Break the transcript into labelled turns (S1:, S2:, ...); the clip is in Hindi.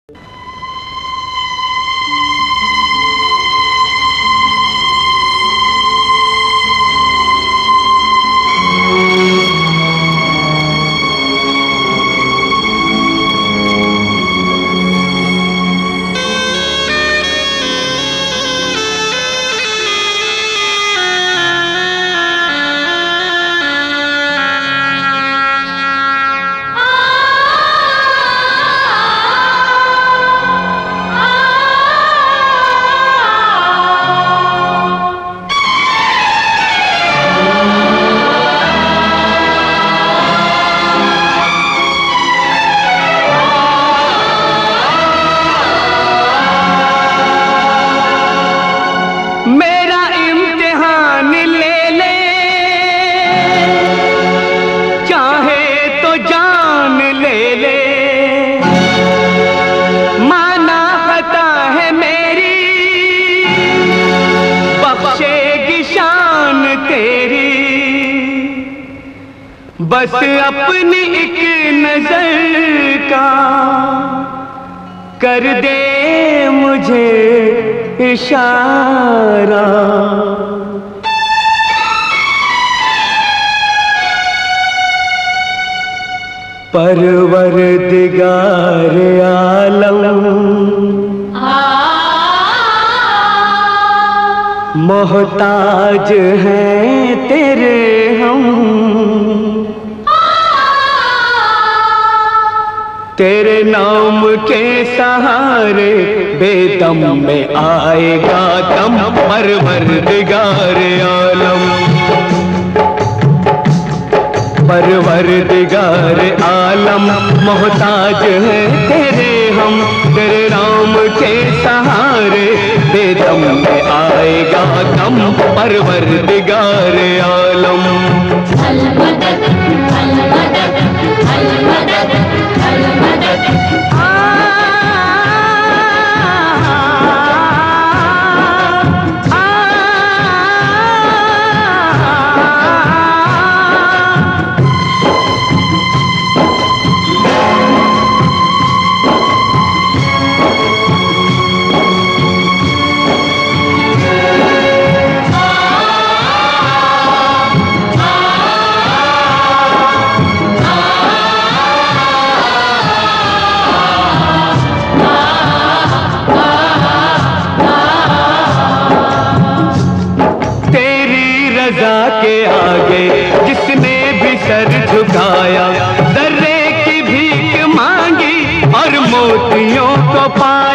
S1: बस अपनी एक नजर का कर दे मुझे इशारा। परवरदिगार आलम मोहताज हैं तेरे हम, तेरे नाम के सहारे बेदम में आएगा दम। परवरदिगार आलम, परवरदिगार आलम मोहताज है तेरे हम, तेरे नाम के सहारे बेदम में आएगा दम। परवरदिगार आलम अल मदद, अल मदद, अल मदद, अल मदद। के आगे जिसने भी सर झुकाया, जर्रे की भीख मांगी और मोतियों को पाया।